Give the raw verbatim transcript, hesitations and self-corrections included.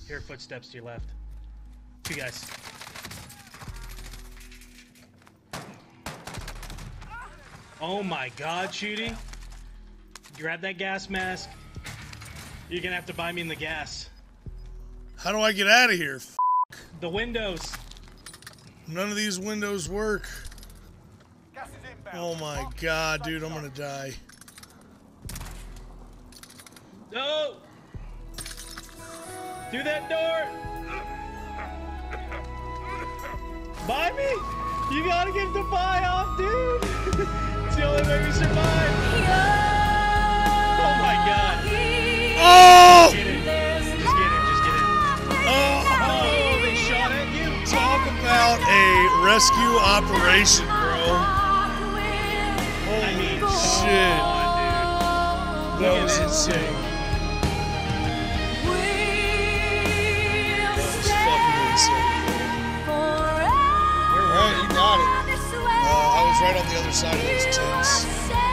Hear footsteps to your left. Two guys. Oh my god, Shooty. Grab that gas mask. You're gonna have to buy me in the gas. How do I get out of here? F the windows. None of these windows work. Oh my god, dude, I'm gonna die. No! Through that door! Buy me! You gotta get the buy off, dude! It's the only way we survive! Oh my god! Oh! Just get it. Just get it, just get it. Oh! Oh, they shot at you! Talk about a rescue operation, bro. Holy I mean, shit. Oh, dude. That was insane. That was fucking insane. Alright, you got it. Uh, I was right on the other side of those tents.